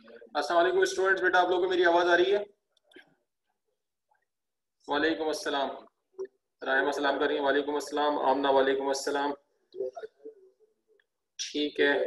अस्सलाम वालेकुम स्टूडेंट्स, बेटा आप लोगों को मेरी आवाज़ आ रही है? वालेकुम अस्सलाम। रायमा सलाम कर रही है। वालेकुम अस्सलाम। आमना वालेकुम अस्सलाम। ठीक है,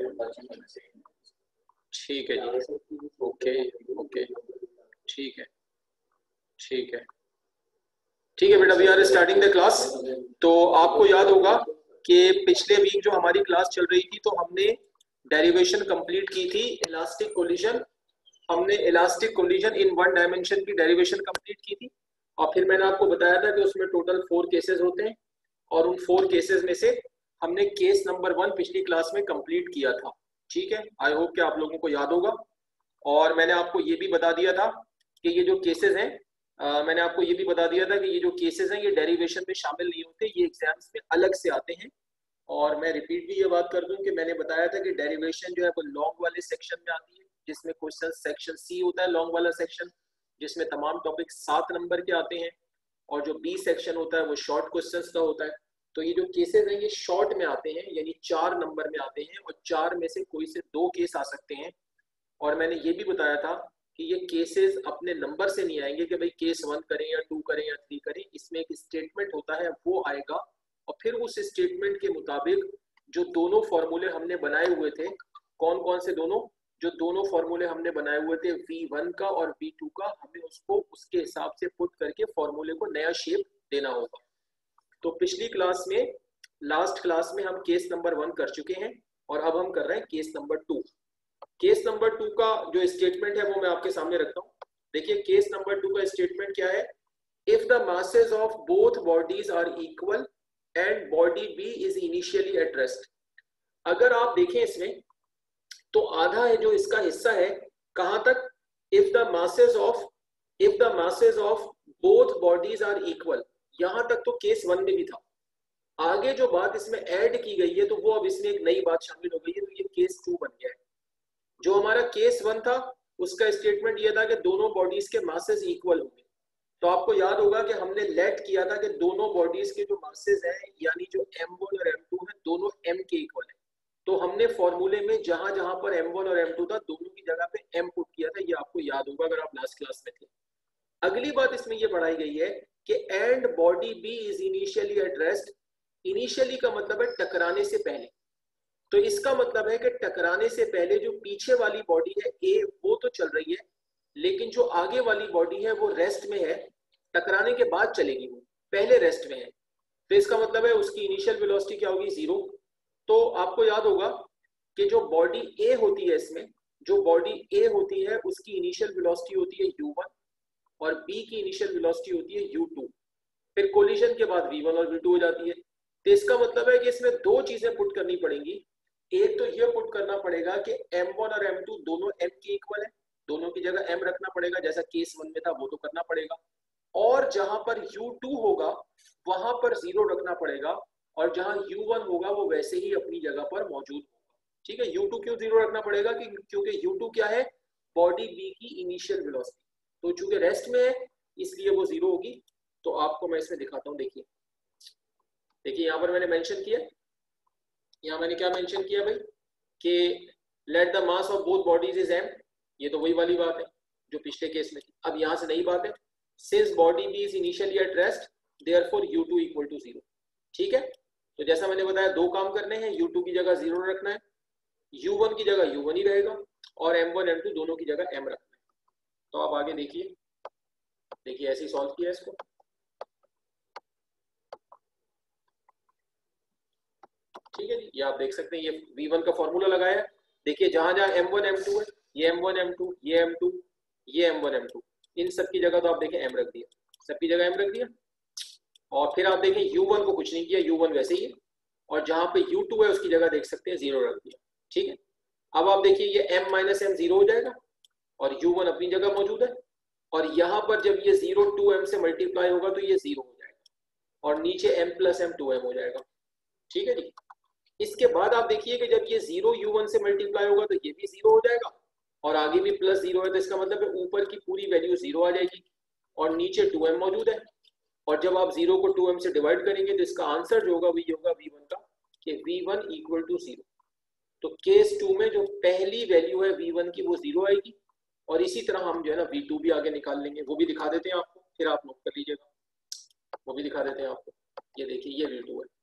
ठीक है जी। ओके ओके, ठीक है ठीक है ठीक है बेटा, we are starting the class. तो आपको याद होगा कि पिछले वीक जो हमारी क्लास चल रही थी तो हमने डेरिवेशन कंप्लीट की थी इलास्टिक कोलिजन। हमने elastic collision in one dimension की डेरिवेशन कंप्लीट की थी और फिर मैंने आपको बताया था कि उसमें टोटल 4 केसेस होते हैं और उन 4 केसेस में से हमने केस नंबर 1 पिछली क्लास में कंप्लीट किया था। ठीक है, आई होप कि आप लोगों को याद होगा। और मैंने आपको ये भी बता दिया था कि ये जो केसेस हैं, मैंने आपको ये भी बता दिया था कि ये जो केसेस हैं ये डेरिवेशन में शामिल नहीं होते, ये एग्जाम्स में अलग से आते हैं। और मैं रिपीट भी ये बात कर दूं कि मैंने बताया था कि डेरिवेशन जो है वो लॉन्ग वाले सेक्शन में आती है, जिसमें क्वेश्चन सेक्शन सी होता है, लॉन्ग वाला सेक्शन, जिसमें तमाम टॉपिक 7 नंबर के आते हैं। और जो बी सेक्शन होता है वो शॉर्ट क्वेश्चंस का होता है। तो ये जो केसेस हैं ये शॉर्ट में आते हैं, यानी 4 नंबर में आते हैं और 4 में से कोई से 2 केस आ सकते हैं। और मैंने ये भी बताया था कि ये केसेस अपने नंबर से नहीं आएंगे कि भाई केस 1 करें या 2 करें या 3 करें, इसमें एक स्टेटमेंट होता है वो आएगा और फिर उस स्टेटमेंट के मुताबिक जो दोनों फॉर्मूले हमने बनाए हुए थे, कौन कौन से दोनों, जो दोनों फॉर्मूले हमने बनाए हुए थे V1 का और V2 का, हमें उसको उसके हिसाब से पुट करके फॉर्मूले को नया शेप देना होगा। तो पिछली क्लास में, लास्ट क्लास में हम केस नंबर 1 कर चुके हैं और अब हम कर रहे हैं केस नंबर 2। केस नंबर 2 का जो स्टेटमेंट है वो मैं आपके सामने रखता हूं। देखिए केस नंबर 2 का स्टेटमेंट क्या है। If the masses of both bodies are equal and body B is initially at rest। अगर आप देखें इसमें तो आधा है जो इसका हिस्सा है, कहां तक, if the masses of both bodies are equal, यहां तक तो केस 1 में भी था। आगे जो बात इसमें ऐड की गई है तो वो अब इसमें एक नई बात शामिल हो गई है, तो ये केस 2 बन गया है। जो हमारा केस 1 था उसका स्टेटमेंट ये था कि दोनों बॉडीज के मासेस इक्वल होंगे। तो आपको याद होगा कि हमने लेट किया था कि दोनों बॉडीज के जो मासेस हैं, यानी जो M1 और M2 है, दोनों M के इक्वल है। तो हमने फॉर्मूले में जहां जहां पर M1 और M2 था दोनों की जगह पे M पुट किया था, ये आपको याद होगा अगर आप लास्ट क्लास में थे। अगली बात इसमें ये पढ़ाई गई है कि and body B is initially at rest. Initially का मतलब है टकराने से पहले। तो इसका मतलब है कि टकराने से पहले जो पीछे वाली बॉडी है ए वो तो चल रही है, लेकिन जो आगे वाली बॉडी है वो रेस्ट में है। टकराने के बाद चलेगी, वो पहले रेस्ट में है। तो इसका मतलब है उसकी इनिशियल वेलोसिटी क्या होगी, 0। तो आपको याद होगा कि जो बॉडी ए होती है, इसमें जो बॉडी ए होती है उसकी इनिशियल वेलोसिटी होती है u1 और बी की इनिशियल वेलोसिटी होती है u2। फिर कोलिजन के बाद v1 और v2 हो जाती है। तो इसका मतलब है कि इसमें 2 चीजें पुट करनी पड़ेंगी। एक तो ये पुट करना पड़ेगा कि M1 और M2 दोनों M के इक्वल है, दोनों की जगह M रखना पड़ेगा, जैसा केस 1 में था वो तो करना पड़ेगा। और जहां पर U2 होगा वहां पर 0 रखना पड़ेगा और जहां U1 होगा वो वैसे ही अपनी जगह पर मौजूद होगा। ठीक है, U2 क्यों 0 रखना पड़ेगा, क्योंकि U2 क्या है, बॉडी बी की इनिशियल वेलोसिटी। तो चूंकि रेस्ट में है इसलिए वो 0 होगी। तो आपको मैं इसमें दिखाता हूं। देखिए देखिए यहां पर मैंने मेंशन किया, यहाँ मैंने क्या मेंशन किया भाई कि let the mass of both bodies is m। ये तो वही वाली बात है जो पिछले केस में थी। अब यहाँ से नई बात है, since body B is initially at rest therefore u2 equal to 0। ठीक है, तो जैसा मैंने बताया 2 काम करने हैं, u2 की जगह 0 रखना है, u1 की जगह u1 ही रहेगा और m1 m2 दोनों की जगह m रखना है। तो आप आगे देखिए, देखिए ऐसे ही सॉल्व किया इसको। ठीक है जी, ये आप देख सकते हैं, ये v1 का फॉर्मूला लगाया। देखिए जहां जहां m1 m2 है, ये m1 m2 ये m2 ये m1 m2, इन सब की जगह तो आप देखें m रख दिया, सबकी जगह m रख दिया। और फिर आप देखें u1 को कुछ नहीं किया, u1 वैसे ही है। और जहां पे u2 है उसकी जगह देख सकते हैं 0 रख दिया। ठीक है, अब आप देखिए ये m माइनस m 0 हो जाएगा और u1 अपनी जगह मौजूद है। और यहाँ पर जब ये 0 2m से मल्टीप्लाई होगा तो ये 0 हो जाएगा और नीचे m प्लस m 2m हो जाएगा। ठीक है जी, इसके बाद आप देखिए कि जब ये 0 u1 से मल्टीप्लाई होगा तो ये भी 0 हो जाएगा और आगे भी प्लस 0 है, तो इसका मतलब है ऊपर की पूरी वैल्यू 0 आ जाएगी और नीचे 2m मौजूद है। और जब आप 0 को 2m से डिवाइड करेंगे तो इसका आंसर जो होगा वो ये होगा v1 का, कि v1 इक्वल टू 0। तो केस 2 में जो पहली वैल्यू है v1 की वो 0 आएगी और इसी तरह हम जो है ना V2 भी आगे निकाल लेंगे, वो भी दिखा देते हैं आपको, फिर आप नोट कर लीजिएगा, वो भी दिखा देते हैं आपको। ये देखिए ये V2 है,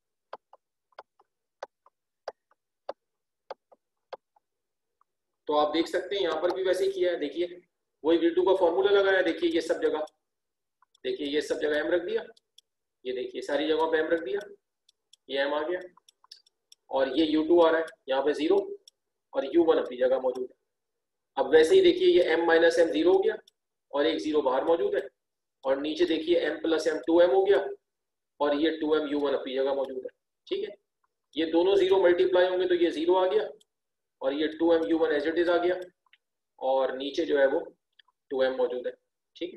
तो आप देख सकते हैं यहाँ पर भी वैसे ही किया है। देखिए वही V2 का फॉर्मूला लगाया, देखिए ये सब जगह, देखिए ये सब जगह m रख दिया, ये देखिए सारी जगहों पे m रख दिया, ये m आ गया, और ये U2 आ रहा है यहाँ पे 0, और U1 अपनी जगह मौजूद है। अब वैसे ही देखिए ये m माइनस m 0 हो गया, और एक 0 बाहर मौजूद है, और नीचे देखिए m प्लस m 2m हो गया, और ये 2m U1 अपनी जगह मौजूद है। ठीक है, ये दोनों 0 मल्टीप्लाई होंगे तो ये 0 आ गया, और ये 2m U1 as it is आ गया, और नीचे जो है वो 2m मौजूद है। ठीक है,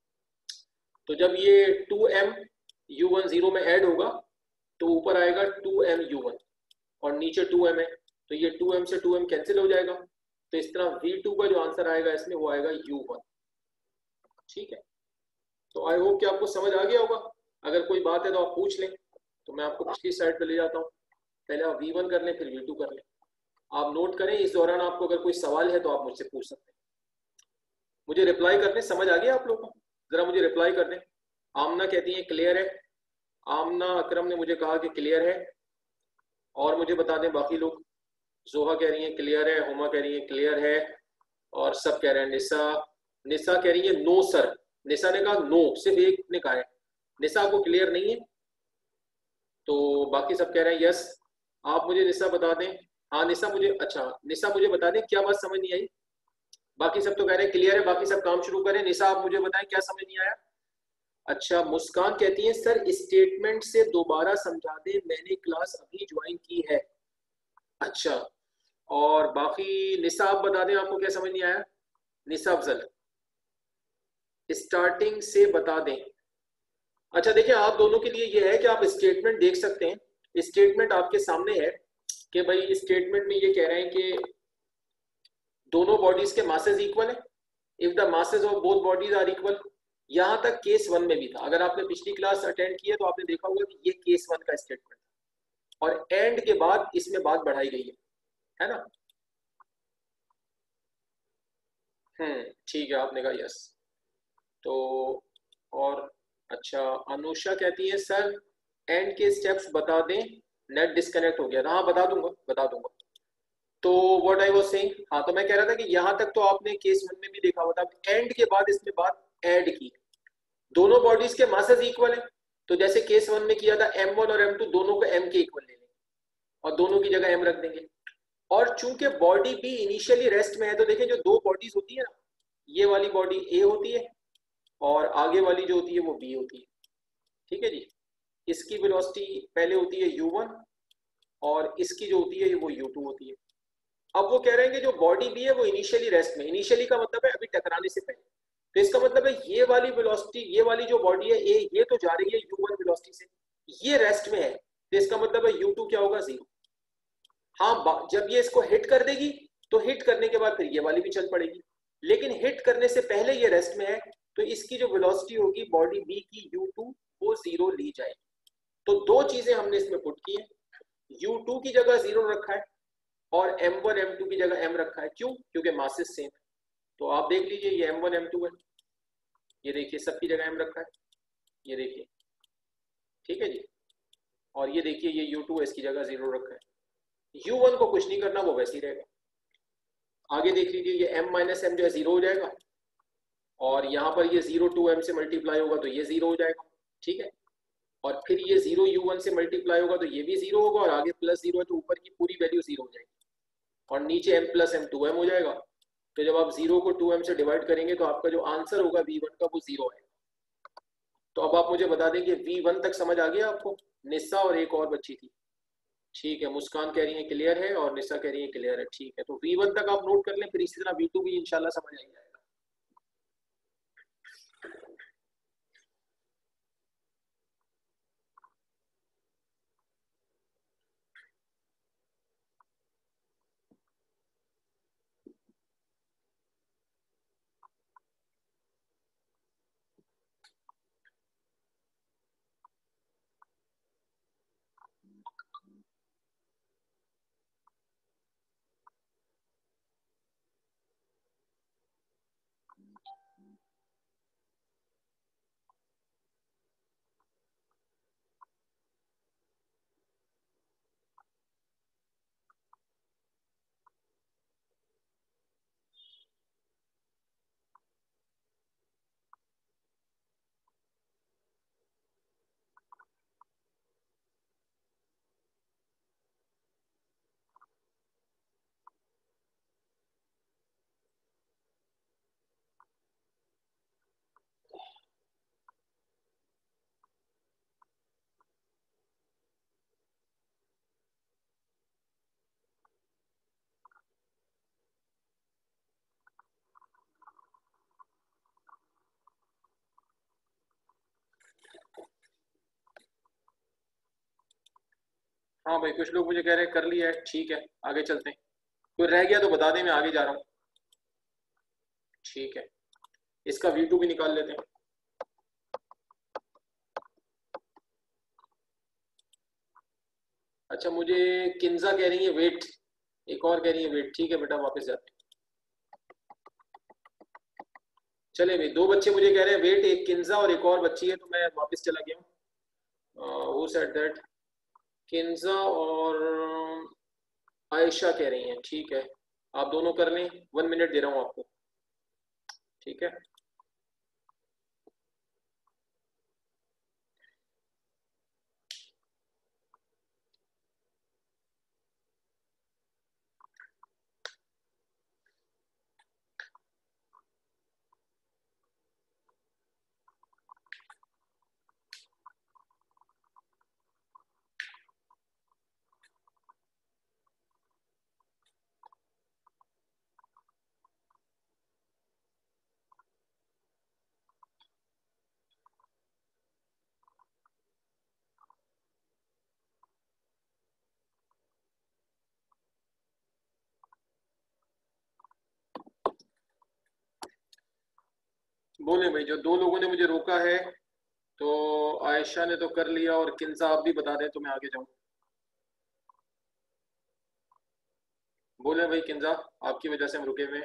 तो जब ये 2m U1 0 में ऐड होगा तो ऊपर आएगा 2m U1, और नीचे 2m है, तो ये 2m से 2m कैंसिल हो जाएगा, तो इस तरह V2 का जो आंसर आएगा इसमें वो आएगा U1। ठीक है, तो आई होप कि आपको समझ आ गया होगा। अगर कोई बात है तो आप पूछ लें, तो मैं आपको पिछली स्लाइड पे ले जाता हूँ। पहले आप V1 कर लें, फिर V2 कर लें। आप नोट करें, इस दौरान आपको अगर कोई सवाल है तो आप मुझसे पूछ सकते हैं। मुझे रिप्लाई कर दें, समझ आ गया आप लोगों को? जरा मुझे रिप्लाई कर दें। आमना कहती है क्लियर है, आमना अकरम ने मुझे कहा कि क्लियर है, और मुझे बता दें बाकी लोग। जोहा कह रही है क्लियर है, हुमा कह रही है क्लियर है, और सब कह रहे हैं। निशा, निशा कह रही है नो सर, निशा ने कहा नो, सिर्फ एक ने कहा है, निशा को क्लियर नहीं है, तो बाकी सब कह रहे हैं यस। आप मुझे निशा बता दें। हाँ निशा मुझे, अच्छा निशा मुझे बता दें क्या बात समझ नहीं आई। बाकी सब तो कह रहे हैं क्लियर है, बाकी सब काम शुरू करें। निशा आप मुझे बताएं क्या समझ नहीं आया। अच्छा मुस्कान कहती है सर स्टेटमेंट से दोबारा समझा दें, मैंने क्लास अभी ज्वाइन की है। अच्छा, और बाकी निशा आप बता दें आपको क्या समझ नहीं आया। निशा अफजल स्टार्टिंग से बता दें। अच्छा देखिए, आप दोनों के लिए ये है कि आप स्टेटमेंट देख सकते हैं, स्टेटमेंट आपके सामने है कि भाई स्टेटमेंट में ये कह रहे हैं कि दोनों बॉडीज के मासेस इक्वल है, if the masses of both bodies are equal. यहां तक केस 1 में भी था, अगर आपने पिछली क्लास अटेंड की है तो आपने देखा होगा कि ये केस 1 का स्टेटमेंट, और एंड के बाद इसमें बात बढ़ाई गई है ना। ठीक है, आपने कहा यस। तो और अच्छा अनुषा कहती है सर एंड के स्टेप्स बता दें, नेट डिस्कनेक्ट हो गया था। हाँ बता दूंगा, बता दूंगा। तो व्हाट आई वाज सेइंग, हाँ तो मैं कह रहा था कि यहां तक तो आपने केस 1 में भी देखा हुआ था, एंड के बाद इसमें बात ऐड की। दोनों बॉडीज के मासेस इक्वल है, तो जैसे केस 1 में किया था m1 और m2 दोनों को m के इक्वल ले लेंगे, और दोनों की जगह m रख देंगे। और चूंकि बॉडी भी इनिशियली रेस्ट में है, तो देखें जो दो बॉडीज होती है ना, ये वाली बॉडी A होती है, और आगे वाली जो होती है वो B होती है। ठीक है जी, इसकी वेलोसिटी पहले होती है u1, और इसकी जो होती है वो u2 होती है। अब वो कह रहे हैं कि जो बॉडी B है वो इनिशियली रेस्ट में, इनिशियली का मतलब है अभी टकराने से पहले, तो इसका मतलब है ये वाली वेलोसिटी, ये वाली जो बॉडी है A, ये तो जा रही है u1 वेलोसिटी से, ये रेस्ट में है, तो इसका मतलब है u2 क्या होगा, 0। हाँ जब ये इसको हिट कर देगी तो हिट करने के बाद फिर ये वाली भी चल पड़ेगी, लेकिन हिट करने से पहले ये रेस्ट में है, तो इसकी जो वेलोसिटी होगी बॉडी बी की u2 वो 0 ली जाएगी। तो दो चीजें हमने इसमें पुट की है, u2 की जगह 0 रखा है, और m1 m2 की जगह m रखा है। क्यों? क्योंकि मासेस सेम है। तो आप देख लीजिए ये m1 m2 है, ये देखिए सबकी जगह m रखा है, ये देखिए, ठीक है जी। और ये देखिए ये u2 है, इसकी जगह 0 रखा है। u1 को कुछ नहीं करना, वो वैसे ही रहेगा। आगे देख लीजिए ये m माइनस m जो है 0 हो जाएगा, और यहाँ पर ये 0 2m से मल्टीप्लाई होगा तो ये 0 हो जाएगा। ठीक है, और फिर ये 0 u1 से मल्टीप्लाई होगा तो ये भी 0 होगा, और आगे प्लस 0 है तो ऊपर की पूरी वैल्यू 0 हो जाएगी, और नीचे m प्लस m 2m हो जाएगा। तो जब आप 0 को 2m से डिवाइड करेंगे तो आपका जो आंसर होगा v1 का वो 0 है। तो अब आप मुझे बता दें कि v1 तक समझ आ गया आपको। निशा और एक और बच्ची थी, ठीक है, मुस्कान कह रही है क्लियर है, और निशा कह रही है क्लियर है। ठीक है, तो v1 तक आप नोट कर लें, फिर इसी तरह v2 भी इंशाल्लाह समझ आ जाएगा। हाँ भाई, कुछ लोग मुझे कह रहे हैं कर लिया है, ठीक है आगे चलते हैं। कोई रह गया तो बता दें, मैं आगे जा रहा हूँ। ठीक है, इसका V2 भी निकाल लेते हैं। अच्छा, मुझे किन्जा कह रही है वेट, एक और कह रही है वेट। ठीक है बेटा, वापस जाते हैं। चले भाई, दो बच्चे मुझे कह रहे हैं वेट, एक किन्जा और एक और बच्ची है, तो मैं वापस चला गया हूँ। वो सेड दैट किन्जा और आयशा कह रही हैं। ठीक है, आप दोनों कर लें, 1 मिनट दे रहा हूँ आपको। ठीक है, बोले भाई, जो दो लोगों ने मुझे रोका है, तो आयशा ने तो कर लिया, और किन्जा आप भी बता दें तो मैं आगे जाऊँ। बोले भाई किन्जा, आपकी वजह से हम रुके हुए हैं।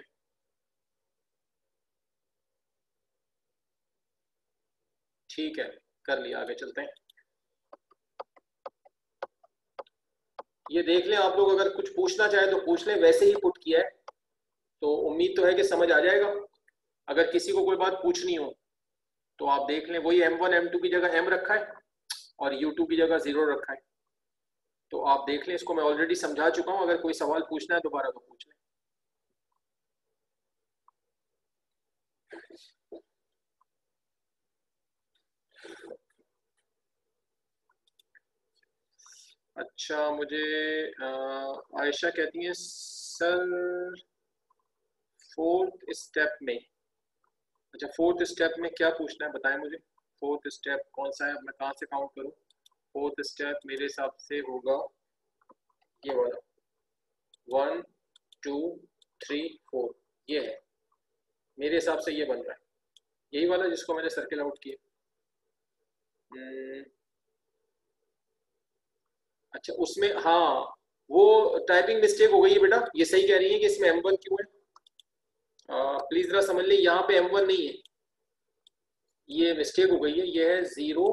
ठीक है, कर लिया, आगे चलते हैं। ये देख लें आप लोग, अगर कुछ पूछना चाहे तो पूछ लें, वैसे ही पुट किया है तो उम्मीद तो है कि समझ आ जाएगा। अगर किसी को कोई बात पूछनी हो तो आप देख लें, वही M1 M2 की जगह M रखा है और U2 की जगह 0 रखा है, तो आप देख लें। इसको मैं ऑलरेडी समझा चुका हूं, अगर कोई सवाल पूछना है दोबारा तो पूछ लें। अच्छा, मुझे आयशा कहती है सर, फोर्थ स्टेप में, अच्छा फोर्थ स्टेप में क्या पूछना है बताएं मुझे। फोर्थ स्टेप कौन सा है, अब मैं कहाँ से काउंट करूँ। फोर्थ स्टेप मेरे हिसाब से होगा ये वाला, 1 2 3 4, ये है मेरे हिसाब से, ये बन रहा है यही वाला जिसको मैंने सर्किल आउट किया। हम्म, अच्छा उसमें, हाँ वो टाइपिंग मिस्टेक हो गई है बेटा, ये सही कह रही है कि इसमें M1 क्यों है। प्लीज जरा समझ लें, यहाँ पे M1 नहीं है, ये मिस्टेक हो गई है, ये है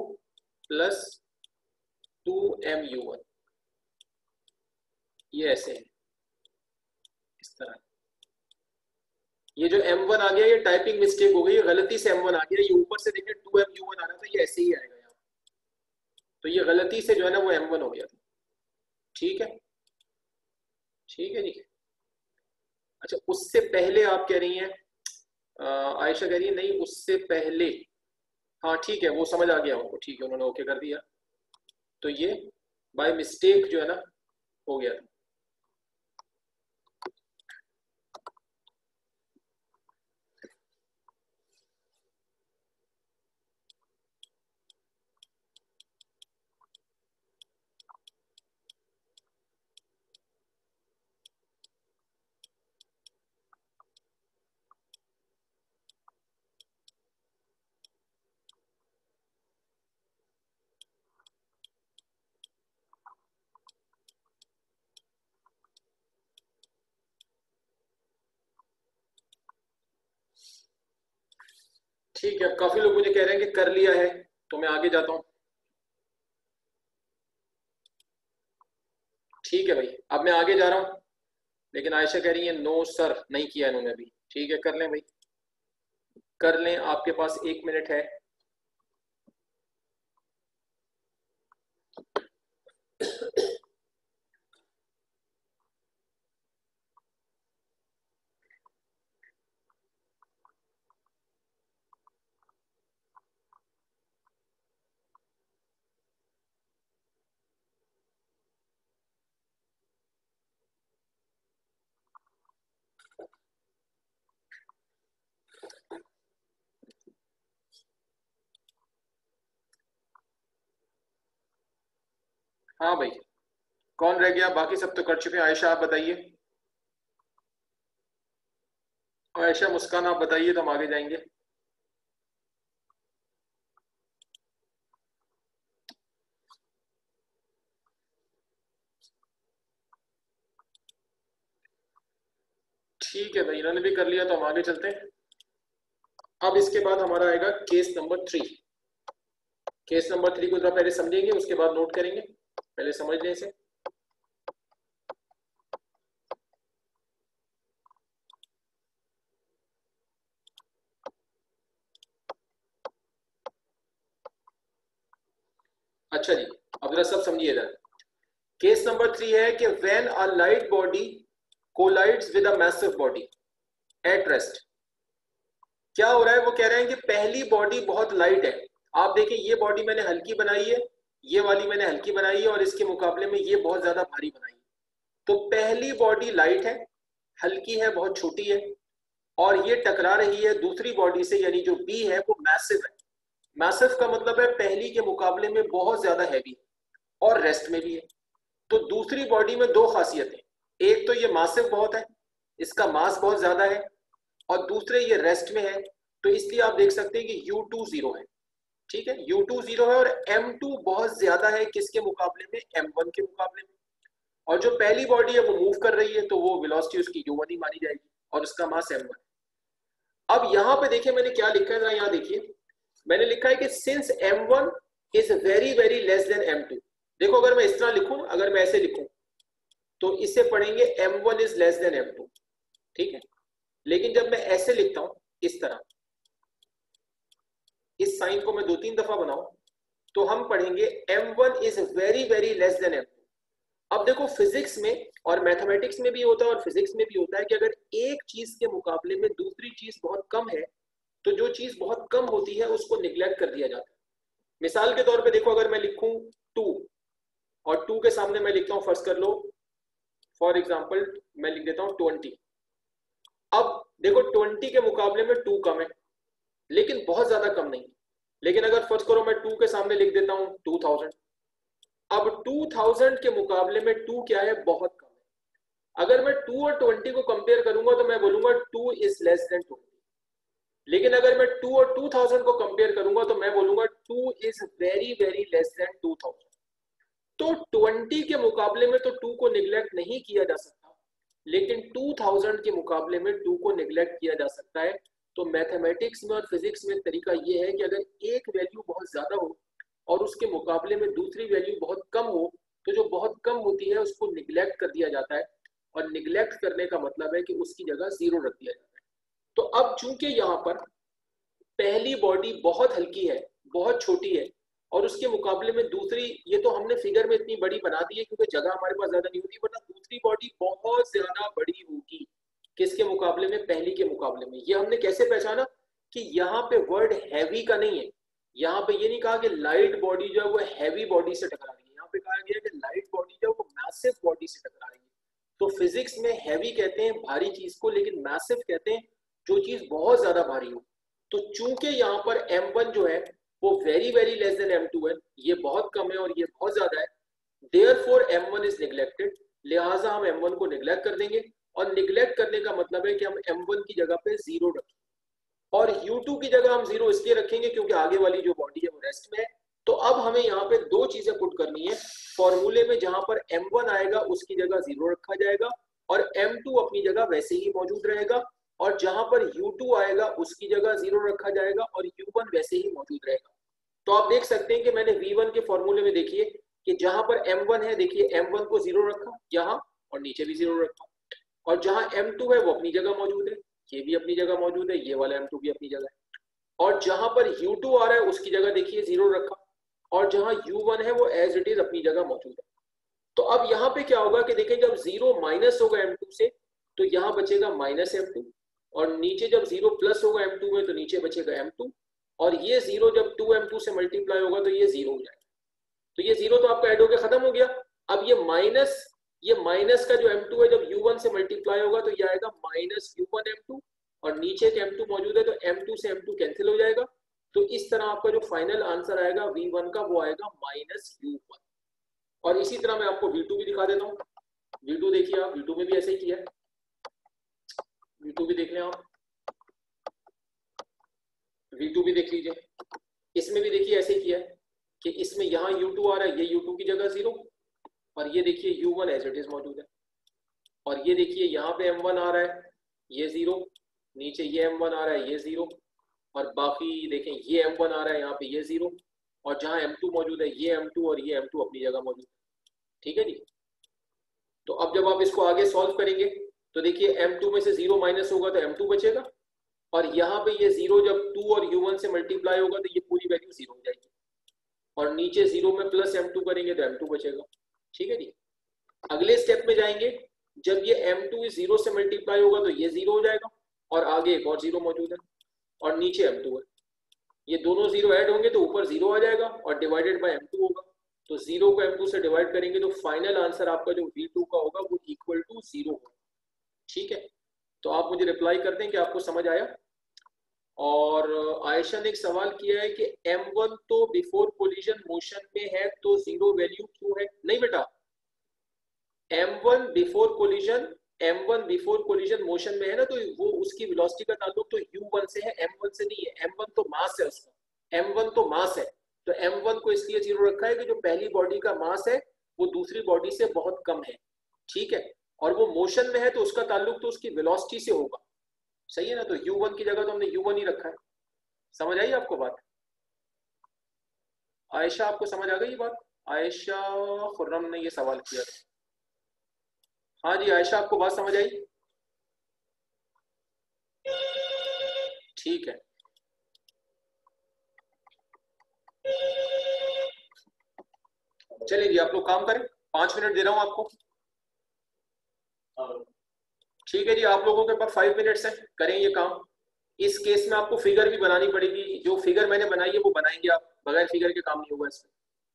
0 + 2MU1, ये ऐसे है, इस तरह। ये जो M1 आ गया, ये टाइपिंग मिस्टेक हो गई है, गलती से M1 आ गया, ये ऊपर से देखिए 2MU1 आ रहा था, ये ऐसे ही आएगा यहाँ, तो ये गलती से जो है ना वो M1 हो गया था। ठीक है, ठीक है जी। अच्छा, उससे पहले आप कह रही हैं, आयशा कह रही है नहीं उससे पहले, हाँ ठीक है, वो समझ आ गया उनको, ठीक है उन्होंने ओके कर दिया, तो ये बाय मिस्टेक जो है ना हो गया था। ठीक है, काफी लोग मुझे कह रहे हैं कि कर लिया है, तो मैं आगे जाता हूँ। ठीक है भाई, अब मैं आगे जा रहा हूँ, लेकिन आयशा कह रही है नो सर, नहीं किया इन्होंने अभी। ठीक है, कर लें भाई, कर लें, आपके पास 1 मिनट है। हाँ भाई, कौन रह गया? बाकी सब तो कर चुके हैं। आयशा आप बताइए, आयशा मुस्कान आप बताइए तो हम आगे जाएंगे। ठीक है भाई, इन्होंने भी कर लिया तो हम आगे चलते हैं। अब इसके बाद हमारा आएगा केस नंबर 3। केस नंबर 3 को जरा पहले समझेंगे, उसके बाद नोट करेंगे। पहले समझ लें इसे। अच्छा जी, अब जरा सब समझिए इधर। केस नंबर 3 है कि when a light body collides with a massive body at rest. क्या हो रहा है? वो कह रहे हैं कि पहली बॉडी बहुत लाइट है। आप देखिए, ये बॉडी मैंने हल्की बनाई है, ये वाली मैंने हल्की बनाई है, और इसके मुकाबले में ये बहुत ज्यादा भारी बनाई है। तो पहली बॉडी लाइट है, हल्की है, बहुत छोटी है, और ये टकरा रही है दूसरी बॉडी से, यानी जो बी है वो मैसिव है। मैसिव का मतलब है पहली के मुकाबले में बहुत ज्यादा हैवी और रेस्ट में भी है। तो दूसरी बॉडी में दो खासियतें, एक तो ये मासिव बहुत है, इसका मास बहुत ज्यादा है, और दूसरे ये रेस्ट में है। तो इसलिए आप देख सकते हैं कि U2 0 है। ठीक है, U2 0 है, और M2 बहुत ज्यादा है किसके मुकाबले में? M1 के मुकाबले में। और जो पहली बॉडी है वो मूव कर रही है, तो वो वेलोसिटी उसकी U1 ही मानी जाएगी, और उसका मास M1। अब यहां पे देखिए मैंने क्या लिखा है, जरा यहां देखिए। मैंने लिखा है कि since M1 is very very less than M2। देखो, अगर मैं इस तरह लिखूं, अगर मैं ऐसे लिखूं तो इससे पढ़ेंगे M1 is less than M2। ठीक है, लेकिन जब मैं ऐसे लिखता हूं इस तरह, इस साइन को मैं 2-3 दफा बनाऊं, तो हम पढ़ेंगे M1 is very very less than M2। अब देखो, फिजिक्स में और मैथमेटिक्स में भी होता है और फिजिक्स में भी होता है कि अगर एक चीज के मुकाबले में दूसरी चीज बहुत कम है, तो जो चीज बहुत कम होती है उसको निग्लेक्ट कर दिया जाता है। मिसाल के तौर पे देखो, अगर मैं लिखूं 2, और 2 के सामने मैं लिखता हूं, फर्ज कर लो फॉर एग्जांपल मैं लिख देता हूं 20। अब देखो, 20 के मुकाबले में 2 कम है, लेकिन बहुत ज्यादा कम नहीं। लेकिन अगर फर्ज करो मैं 2 के सामने लिख देता हूं 2000, अब 2000 के मुकाबले में 2 क्या है? बहुत कम है। अगर मैं 2 और 20 को कंपेयर करूंगा तो मैं बोलूंगा 2 इज लेस देन 20। लेकिन अगर मैं 2 और 2000 को कंपेयर करूंगा तो मैं बोलूंगा 2 is very very less than 2000। तो 20 के मुकाबले में तो 2 को निग्लेक्ट नहीं किया जा सकता, लेकिन 2000 के मुकाबले में 2 को निग्लेक्ट किया जा सकता है। तो मैथमेटिक्स में और फिजिक्स में तरीका ये है कि अगर एक वैल्यू बहुत ज्यादा हो और उसके मुकाबले में दूसरी वैल्यू बहुत कम हो, तो जो बहुत कम होती है उसको निग्लेक्ट कर दिया जाता है, और निग्लेक्ट करने का मतलब है कि उसकी जगह 0 रख दिया जाता है। तो अब चूंकि यहाँ पर पहली बॉडी बहुत हल्की है, बहुत छोटी है, और उसके मुकाबले में दूसरी, ये तो हमने फिगर में इतनी बड़ी बना दी है क्योंकि जगह हमारे पास ज्यादा नहीं होती, वरना दूसरी बॉडी बहुत ज्यादा बड़ी होगी किसके मुकाबले में? पहली के मुकाबले में। ये हमने कैसे पहचाना कि यहाँ पे वर्ड हैवी का नहीं है। यहाँ पे ये नहीं कहा कि लाइट बॉडी जो है वो हैवी बॉडी से टकरा रही है, यहाँ पे कहा गया कि लाइट बॉडी जो है वो मैसिव बॉडी से टकरा रही है। तो फिजिक्स में हैवी कहते हैं भारी चीज को, लेकिन मैसिव कहते हैं जो चीज बहुत ज्यादा भारी हो। तो चूंकि यहाँ पर M1 जो है वो very very less than M2 है, ये बहुत कम है और ये बहुत ज्यादा है, देयरफॉर M1 इज निग्लेक्टेड, लिहाजा हम M1 को निग्लेक्ट कर देंगे। और निग्लेक्ट करने का मतलब है कि हम M1 की जगह पे 0 रखेंगे, और U2 की जगह हम 0 इसलिए रखेंगे क्योंकि आगे वाली जो बॉडी है वो रेस्ट में है। तो अब हमें यहाँ पे दो चीजें पुट करनी है फॉर्मूले में, जहां पर M1 आएगा उसकी जगह 0 रखा जाएगा, और M2 अपनी जगह वैसे ही मौजूद रहेगा, और जहां पर U2 आएगा उसकी जगह 0 रखा जाएगा, और U1 वैसे ही मौजूद रहेगा। तो आप देख सकते हैं कि मैंने V1 के फॉर्मूले में देखिए कि जहां पर M1 है, देखिए M1 को 0 रखा यहाँ, और नीचे भी 0 रखा, और जहां M2 है वो अपनी जगह मौजूद है, ये भी अपनी जगह मौजूद है, ये वाला M2 भी अपनी जगह है, और जहां पर U2 आ रहा है उसकी जगह देखिए 0 रखा, और जहां U1 है वो एज इट इज अपनी जगह मौजूद है। तो अब यहाँ पे क्या होगा कि देखें, जब 0 माइनस होगा M2 से तो यहाँ बचेगा माइनस M2, और नीचे जब 0 प्लस होगा M2 में तो नीचे बचेगा M2, और ये 0 जब 2M2 से मल्टीप्लाई होगा तो ये 0 हो जाएगा। तो ये 0 तो आपका ऐड हो गया, खत्म हो गया। अब ये माइनस का जो M2 है जब U1 से मल्टीप्लाई होगा तो ये आएगा माइनस U1 M2, और नीचे एक M2 मौजूद है तो M2 से M2 कैंसिल हो जाएगा। तो इस तरह आपका जो फाइनल आंसर आएगा V1 का वो आएगा माइनस U1। और इसी तरह मैं आपको V2 भी दिखा देता हूँ। V2 देखिए आप, V2 में भी ऐसे ही किया है, V2 भी देख लें आप, V2 भी देख लीजिए। इसमें भी देखिए ऐसे ही किया है कि इसमें यहाँ U2 आ रहा है, ये U2 की जगह 0, और ये देखिए U1 एज इट इज मौजूद है, और ये देखिए यहाँ पे M1 आ रहा है, ये 0, नीचे ये M1 आ रहा है, ये 0, और बाकी देखें ये M1 आ रहा है, यहाँ पे ये 0, और जहाँ M2 मौजूद है ये M2 और ये M2 अपनी जगह मौजूद है। ठीक है जी। तो अब जब आप इसको आगे सॉल्व करेंगे तो देखिए M2 में से 0 माइनस होगा तो M2 बचेगा, और यहाँ पे ये 0 जब 2 और U1 से मल्टीप्लाई होगा तो ये पूरी वैल्यू 0 हो जाएगी, और नीचे 0 में प्लस M2 करेंगे तो M2 बचेगा। ठीक है जी। अगले स्टेप में जाएंगे, जब ये M2 इस 0 से मल्टीप्लाई होगा तो ये 0 हो जाएगा, और आगे एक और 0 मौजूद है, और नीचे M2 है, ये दोनों 0 ऐड होंगे तो ऊपर 0 आ जाएगा और डिवाइडेड बाय M2 होगा। तो 0 को M2 से डिवाइड करेंगे तो फाइनल आंसर आपका जो V2 का होगा वो इक्वल टू 0 होगा। ठीक है, तो आप मुझे रिप्लाई कर दें कि आपको समझ आया। और आयशा ने एक सवाल किया है कि M1 तो बिफोर कोलिजन मोशन में है तो 0 वैल्यू क्यों है? नहीं बेटा, M1 बिफोर कोलिजन मोशन में है ना, तो वो उसकी वेलोसिटी का ताल्लुक तो U1 से है, M1 से नहीं है। M1 तो मास है उसका, M1 तो मास है, तो M1 को इसलिए 0 रखा है कि जो पहली बॉडी का मास है वो दूसरी बॉडी से बहुत कम है। ठीक है, और वो मोशन में है तो उसका ताल्लुक तो उसकी वेलोसिटी से होगा। सही है ना, तो U1 की जगह तो हमने U1 ही रखा है। समझ आई आपको बात? आयशा आपको समझ आ गई ये बात? आयशा खुर्रम ने ये सवाल किया था। हाँ जी आयशा, आपको बात समझ आई? ठीक है, चलिए जी आप लोग काम करें, 5 मिनट दे रहा हूं आपको। ठीक है जी, आप लोगों के पास 5 मिनट्स है, करें ये काम। इस केस में आपको फिगर भी बनानी पड़ेगी, जो फिगर मैंने बनाई है वो बनाएंगे आप, बगैर फिगर के काम नहीं होगा इसमें।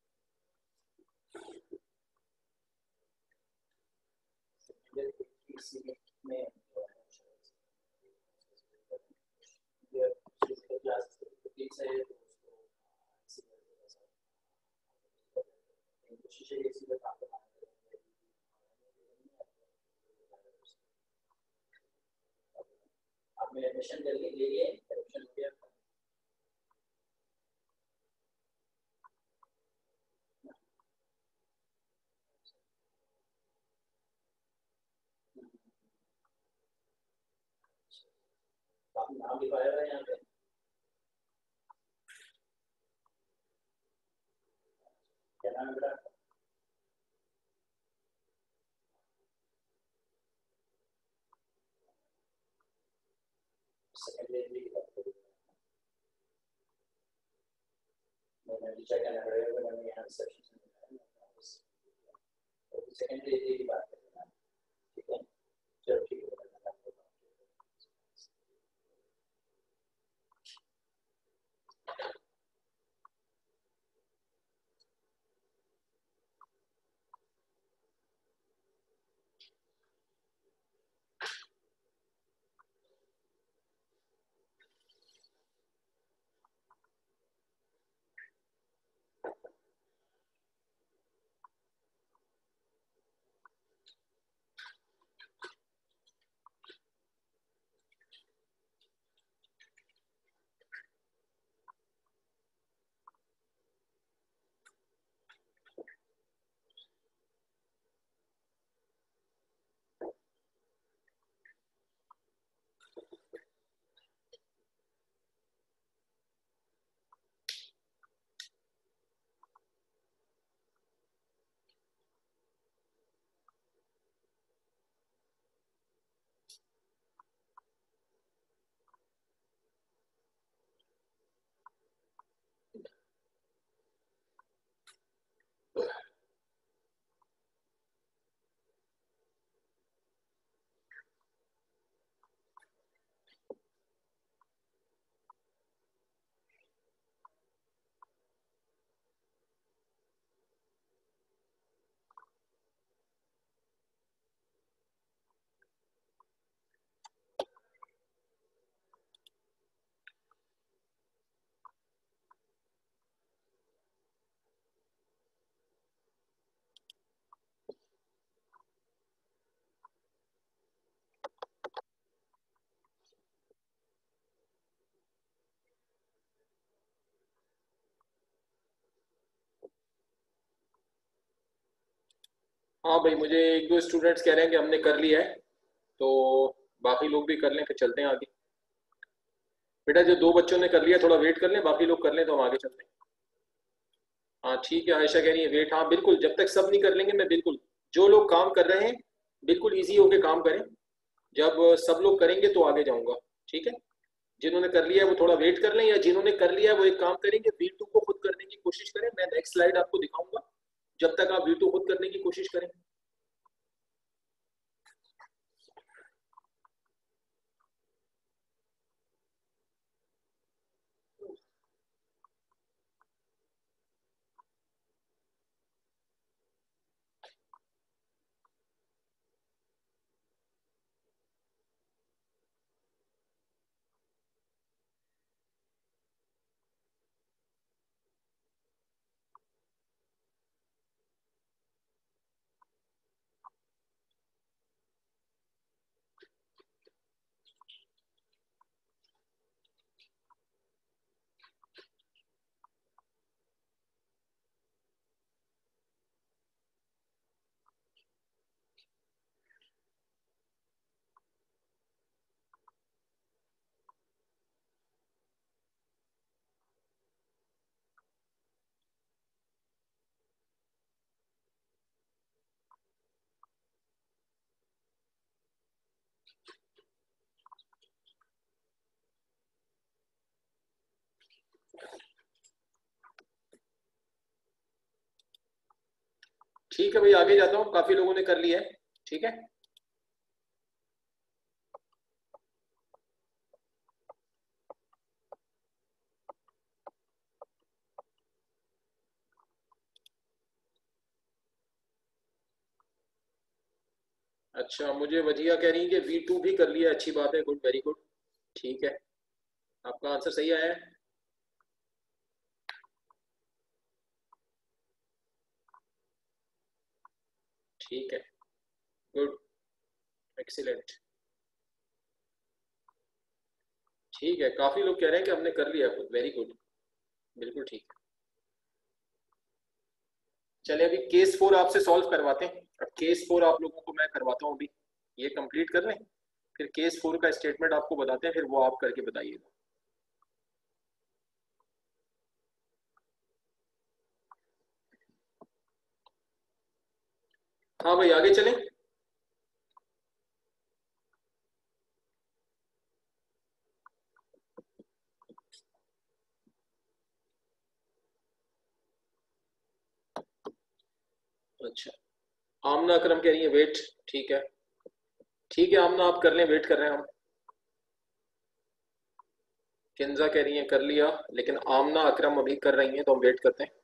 आपने एडमिशन कर लिए, एडमिशन हो गया? आपने नाम लिखवाया हुआ है यहाँ पे? क्या नाम है बेटा? सेकेंडरी की बात करूँ, मैंने चेक करना पड़ेगा, मैंने यहाँ रिसेप्शन में सेकेंडरी की बात करें। ठीक है, चलो ठीक है। हाँ भाई, मुझे एक दो स्टूडेंट्स कह रहे हैं कि हमने कर लिया है, तो बाकी लोग भी कर लें, फिर चलते हैं आगे। बेटा जो दो बच्चों ने कर लिया थोड़ा वेट कर लें, बाकी लोग कर लें तो हम आगे चलते हैं। हाँ ठीक है, आयशा कह रही है वेट, हाँ बिल्कुल, जब तक सब नहीं कर लेंगे मैं बिल्कुल, जो लोग काम कर रहे हैं बिल्कुल इजी होके काम करें, जब सब लोग करेंगे तो आगे जाऊंगा। ठीक है, जिन्होंने कर लिया है वो थोड़ा वेट कर लें, या जिन्होंने कर लिया है वो एक काम करेंगे, V2 को खुद करने की कोशिश करें, मैं नेक्स्ट स्लाइड आपको दिखाऊंगा, जब तक आप V2 खुद करने की कोशिश करें। ठीक है भाई, आगे जाता हूँ, काफी लोगों ने कर लिया है। ठीक है, अच्छा मुझे वजिया कह रही है कि V2 भी कर लिया, अच्छी बात है, गुड, वेरी गुड। ठीक है, आपका आंसर सही आया है। ठीक है, गुड, एक्सीलेंट। ठीक है, काफी लोग कह रहे हैं कि हमने कर लिया खुद, वेरी गुड, बिल्कुल ठीक है। चलिए अभी केस 4 आपसे सॉल्व करवाते हैं, अब केस 4 आप लोगों को मैं करवाता हूँ अभी, ये कंप्लीट कर लें, फिर केस 4 का स्टेटमेंट आपको बताते हैं, फिर वो आप करके बताइएगा। हाँ भाई, आगे चलें। अच्छा, आमना अकरम कह रही है वेट। ठीक है, ठीक है आमना, आप कर लें, वेट कर रहे हैं हम। किंजा कह रही है कर लिया, लेकिन आमना अकरम अभी कर रही हैं, तो हम वेट करते हैं।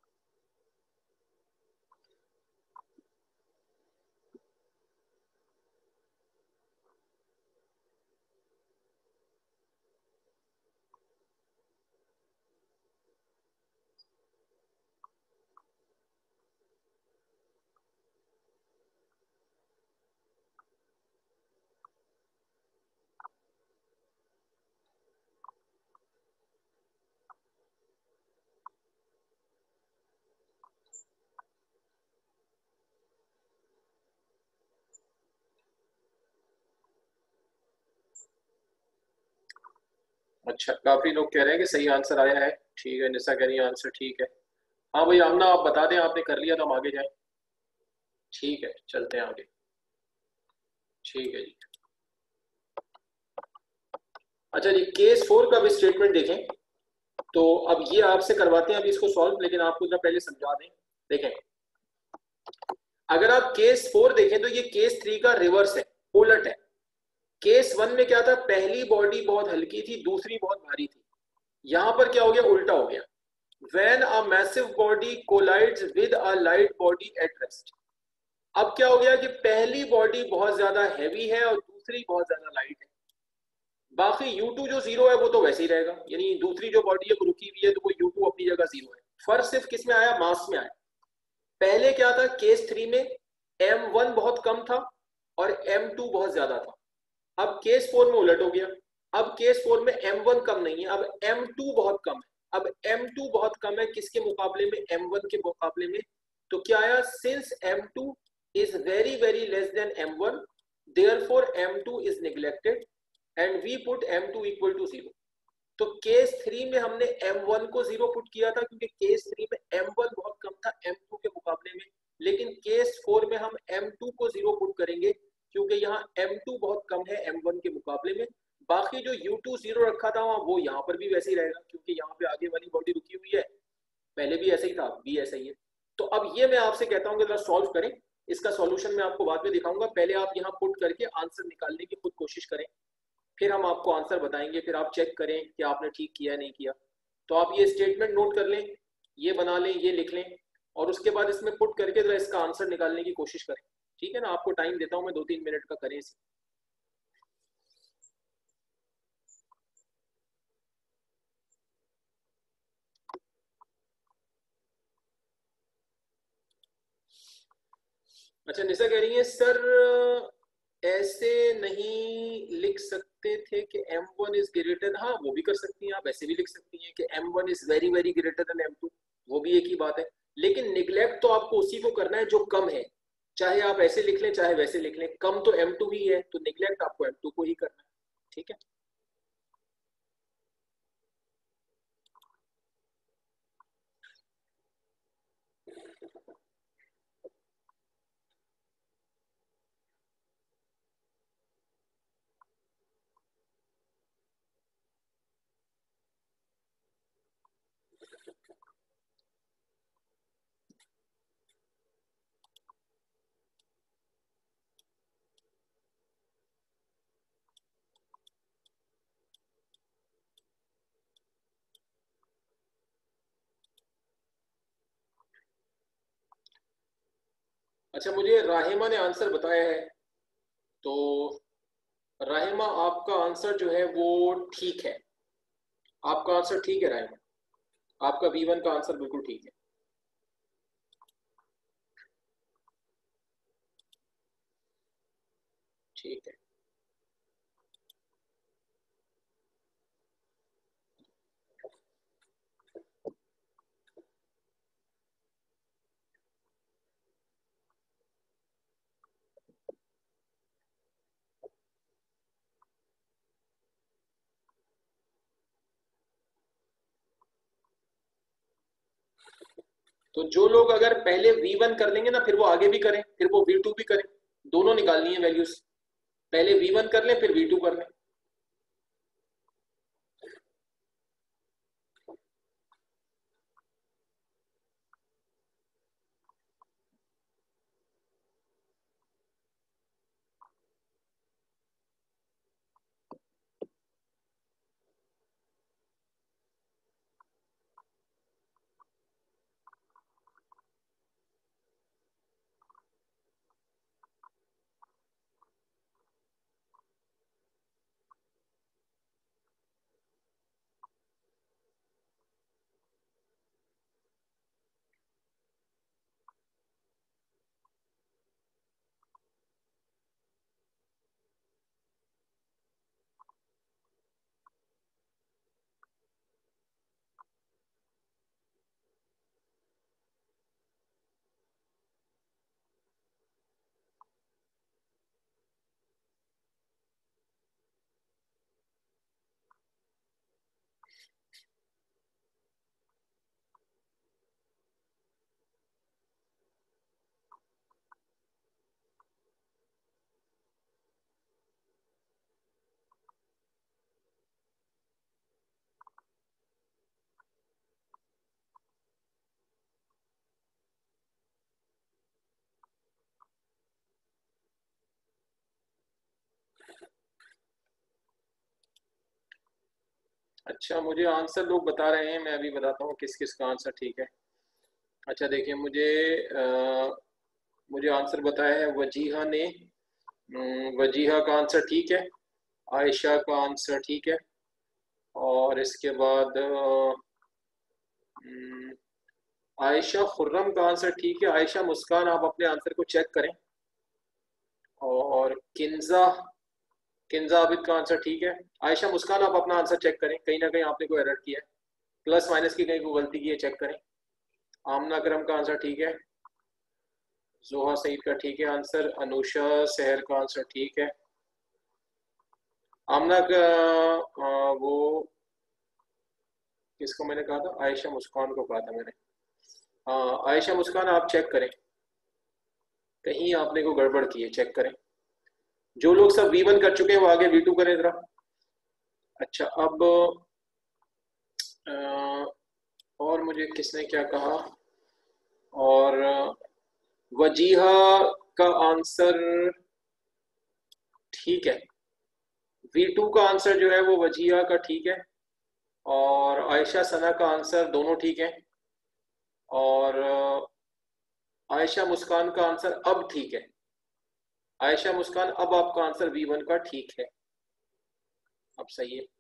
अच्छा, काफी लोग कह रहे हैं कि सही आंसर आया है। ठीक है, निशा कह रही है आंसर ठीक है। हाँ भाई आमना, आप बता दें आपने कर लिया तो हम आगे जाएं। ठीक है, चलते हैं आगे। ठीक है जी। अच्छा जी, केस 4 का भी स्टेटमेंट देखें, तो अब ये आपसे करवाते हैं अभी इसको सॉल्व, लेकिन आपको जरा पहले समझा दें। देखें, अगर आप केस 4 देखें तो ये केस 3 का रिवर्स है, उलट है। केस 1 में क्या था, पहली बॉडी बहुत हल्की थी, दूसरी बहुत भारी थी। यहां पर क्या हो गया, उल्टा हो गया। When a massive body collides with a light body at rest, अब क्या हो गया कि पहली बॉडी बहुत ज्यादा हैवी है और दूसरी बहुत ज्यादा लाइट है। बाकी U2 जो जीरो है वो तो वैसे ही रहेगा, यानी दूसरी जो बॉडी है वो रुकी हुई है, तो वो U2 अपनी जगह जीरो है। फर्क सिर्फ किस में आया, मास में आया। पहले क्या था, केस 3 में M1 बहुत कम था और M2 बहुत ज्यादा था। अब केस 4 में उलट हो गया, अब केस 4 में M1 कम नहीं है, अब M2 बहुत कम है। अब M2 बहुत कम है किसके मुकाबले में, M1 के मुकाबले में। तो क्या आया, since M2 is very very less than m1, therefore m2 is neglected and we put m2 equal to 0. तो केस 3 में हमने m1 को 0 पुट किया था क्योंकि केस 3 में m1 बहुत कम था m2 के मुकाबले में, लेकिन केस 4 में हम m2 को 0 पुट करेंगे क्योंकि यहाँ m2 बहुत कम है m1 के मुकाबले में। बाकी जो u2 0 रखा था वो यहाँ पर भी वैसे ही रहेगा क्योंकि यहाँ पे आगे वाली बॉडी रुकी हुई है, पहले भी ऐसा ही था, भी ऐसा ही है। तो अब ये मैं आपसे कहता हूँ कि जरा सॉल्व करें, इसका सॉल्यूशन मैं आपको बाद में दिखाऊंगा, पहले आप यहाँ पुट करके आंसर निकालने की खुद कोशिश करें, फिर हम आपको आंसर बताएंगे, फिर आप चेक करें कि आपने ठीक किया नहीं किया। तो आप ये स्टेटमेंट नोट कर लें, ये बना लें, ये लिख लें और उसके बाद इसमें पुट करके जरा इसका आंसर निकालने की कोशिश करें, ठीक है ना। आपको टाइम देता हूं मैं 2-3 मिनट का, करें इसे। अच्छा, निशा कह रही है सर ऐसे नहीं लिख सकते थे कि m1 इज ग्रेटर, हाँ वो भी कर सकती हैं आप, ऐसे भी लिख सकती हैं कि m1 is very very greater than m2, वो भी एक ही बात है। लेकिन निगलेक्ट तो आपको उसी को करना है जो कम है, चाहे आप ऐसे लिख लें चाहे वैसे लिख लें, कम तो m2 ही है तो निगलेक्ट आपको m2 को ही करना है, ठीक है। अच्छा, मुझे राहिमा ने आंसर बताया है, तो राहिमा आपका आंसर जो है वो ठीक है, आपका आंसर ठीक है राहिमा, आपका V1 का आंसर बिल्कुल ठीक है। ठीक है, तो जो लोग अगर पहले V1 कर लेंगे ना फिर वो आगे भी करें, फिर वो V2 भी करें, दोनों निकालनी है वैल्यूज, पहले V1 कर लें फिर V2 कर लें। अच्छा, मुझे आंसर लोग बता रहे हैं, मैं अभी बताता हूँ किस किस का आंसर ठीक है। अच्छा देखिए, मुझे आंसर बताया है वजीहा ने, वजीहा का आंसर ठीक है, आयशा का आंसर ठीक है, और इसके बाद आयशा खुर्रम का आंसर ठीक है। आयशा मुस्कान आप अपने आंसर को चेक करें, और किंजा किंजा आबिद का आंसर ठीक है। आयशा मुस्कान आप अपना आंसर चेक करें, कहीं ना कहीं आपने कोई एरर किया है, प्लस माइनस की कहीं कोई गलती की है, चेक करें। आमना करम का आंसर ठीक है, जोहा सईद का ठीक है आंसर, अनुषा सहर का आंसर ठीक है, आमना का वो किसको मैंने कहा था, आयशा मुस्कान को कहा था मैंने। आयशा मुस्कान आप चेक करें, कहीं आपने को गड़बड़ की है, चेक करें। जो लोग सब V1 कर चुके हैं वो आगे V2 करें जरा। अच्छा अब और मुझे किसने क्या कहा, और वजीहा का आंसर ठीक है, V2 का आंसर जो है वो वजीहा का ठीक है, और आयशा सना का आंसर दोनों ठीक है, और आयशा मुस्कान का आंसर अब ठीक है। आयशा मुस्कान अब आपका आंसर V1 का ठीक है, अब सही है।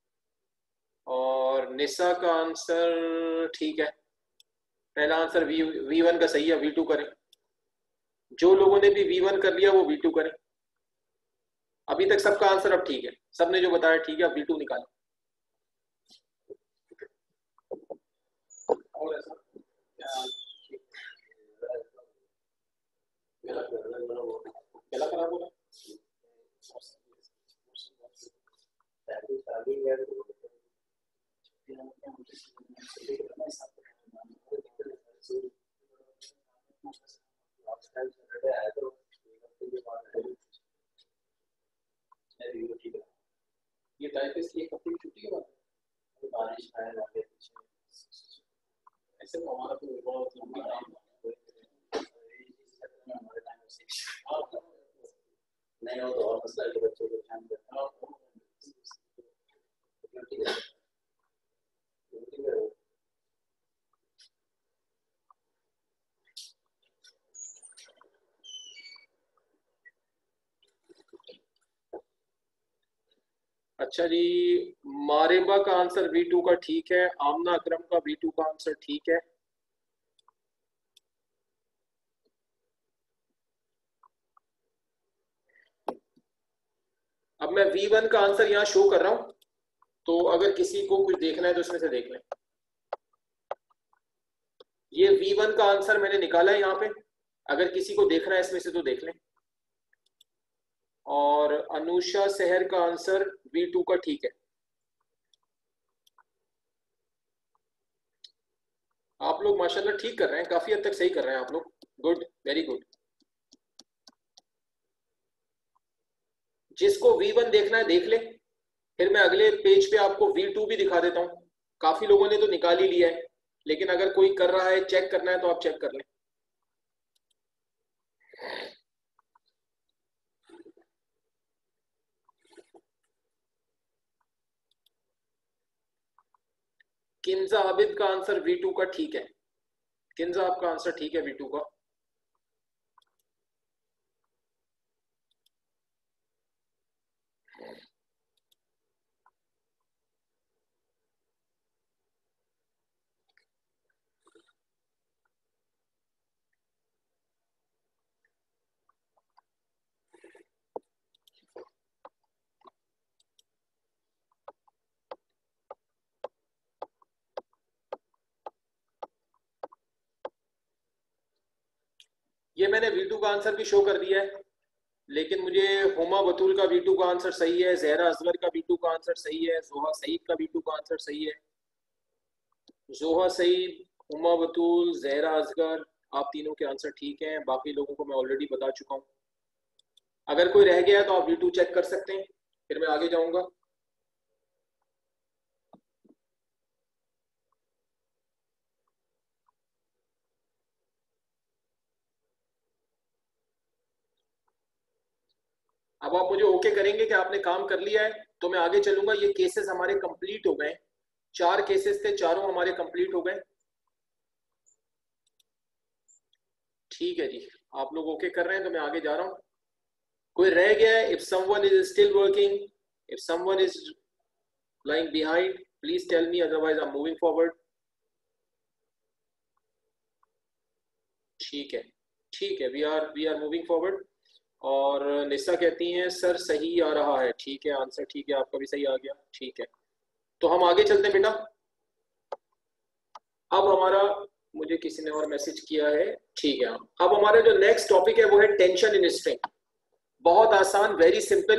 और निसा का आंसर ठीक है, पहला आंसर V1 का सही है, V2 करें। जो लोगों ने भी V1 कर लिया वो V2 करें। अभी तक सबका आंसर अब ठीक है, सबने जो बताया ठीक है, अब V2 निकालें। और ऐसा क्या खराब होगा? ये टाइपिस्ट की एक हफ्ते की छुट्टी के बाद बारिश आए लगे ऐसे तो हमारा तो बहुत लंबा टाइम नहीं हो तो और मसला के बच्चों को ध्यान देना। अच्छा जी, मारिबा का आंसर V2 का ठीक है, आमना अकरम का V2 का आंसर ठीक है। अब मैं V1 का आंसर यहाँ शो कर रहा हूं, तो अगर किसी को कुछ देखना है तो इसमें से देख लें। ये V1 का आंसर मैंने निकाला है यहाँ पे, अगर किसी को देखना है इसमें से तो देख लें। और अनुषा सहर का आंसर V2 का ठीक है। आप लोग माशाल्लाह ठीक कर रहे हैं, काफी हद तक सही कर रहे हैं आप लोग, गुड, वेरी गुड। जिसको V1 देखना है देख ले, फिर मैं अगले पेज पे आपको V2 भी दिखा देता हूं। काफी लोगों ने तो निकाल ही लिया है, लेकिन अगर कोई कर रहा है, चेक करना है तो आप चेक कर लें। किंजा आबिद का आंसर V2 का ठीक है, किंजा आपका आंसर ठीक है V2 का। ये मैंने V2 का आंसर भी शो कर दिया है, लेकिन मुझे हुमा बतूल का V2 का आंसर सही है, जहरा असगर का V2 का आंसर सही है, जोहा सईद का V2 का आंसर सही है। जोहा सईद, हुमा बतूल, जहरा असगर, आप तीनों के आंसर ठीक हैं। बाकी लोगों को मैं ऑलरेडी बता चुका हूं। अगर कोई रह गया तो आप V2 चेक कर सकते हैं, फिर मैं आगे जाऊंगा। अब आप मुझे ओके करेंगे कि आपने काम कर लिया है, तो मैं आगे चलूंगा। ये केसेस हमारे कंप्लीट हो गए, 4 केसेस थे, चारों हमारे कंप्लीट हो गए। ठीक है जी, आप लोग ओके कर रहे हैं तो मैं आगे जा रहा हूं। कोई रह गया है? If someone is still working, if someone is lying behind, please tell me, otherwise I'm moving forward. ठीक है, ठीक है, वी आर मूविंग फॉरवर्ड। और निसा कहती हैं सर सही आ रहा है, ठीक है, आंसर ठीक है, आपका भी सही आ गया, ठीक है। तो हम आगे चलते हैं बेटा। अब हमारा मुझे किसी ने और मैसेज किया है, ठीक है। अब हमारा जो नेक्स्ट टॉपिक है वो है टेंशन इन स्ट्रिंग। बहुत आसान, वेरी सिंपल,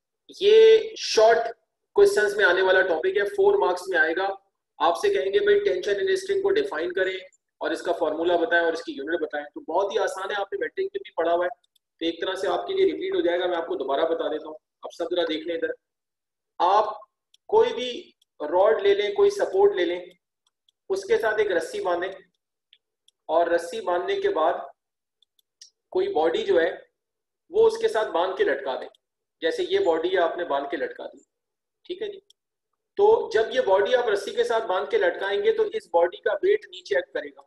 ये शॉर्ट क्वेश्चंस में आने वाला टॉपिक है, 4 मार्क्स में आएगा। आपसे कहेंगे भाई टेंशन इन स्ट्रिंग को डिफाइन करें और इसका फॉर्मूला बताएं और इसकी यूनिट बताएं। तो बहुत ही आसान है, आपने मैट्रिक में भी पढ़ा हुआ है, तो एक तरह से आपके लिए रिपीट हो जाएगा। मैं आपको दोबारा बता देता हूँ। अब सब जरा देख लें इधर। आप कोई भी रॉड ले लें, कोई सपोर्ट ले लें, उसके साथ एक रस्सी बांधें और रस्सी बांधने के बाद कोई बॉडी जो है वो उसके साथ बांध के लटका दें। जैसे ये बॉडी है, आपने बांध के लटका दी, ठीक है जी। तो जब ये बॉडी आप रस्सी के साथ बांध के लटकाएंगे तो इस बॉडी का वेट नीचे एक्ट करेगा,